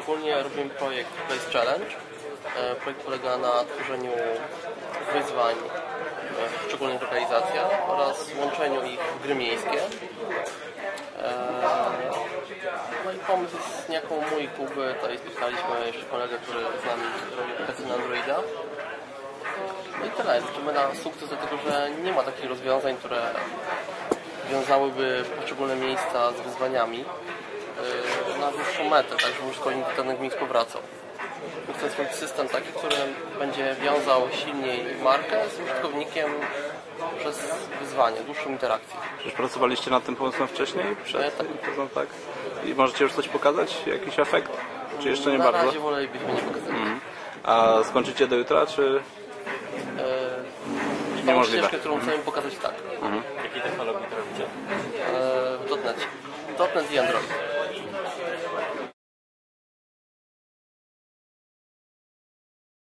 Ogólnie robimy projekt Place Challenge. Projekt polega na tworzeniu wyzwań w szczególnych lokalizacjach oraz łączeniu ich w gry miejskie. No i pomysł jest niejako mój, Kuby. Tutaj spotkaliśmy jeszcze kolegę, który z nami robi aplikację na Androida. No i tyle. Liczymy na sukces, dlatego że nie ma takich rozwiązań, które wiązałyby poszczególne miejsca z wyzwaniami na dłuższą metę, tak żeby użytkownik internet miejsc powracał. Chcę stworzyć system taki, który będzie wiązał silniej markę z użytkownikiem przez wyzwanie, dłuższą interakcję. Już pracowaliście nad tym pomysłem wcześniej? Tak. Tak? I możecie już coś pokazać? Jakiś efekt? Czy jeszcze nie na bardzo? Na razie wolelibyśmy nie pokazać. A skończycie do jutra, czy... Niemożliwe. Ścieżkę, którą chcemy pokazać tak. Jakiej technologii to robicie? W .NET i Android.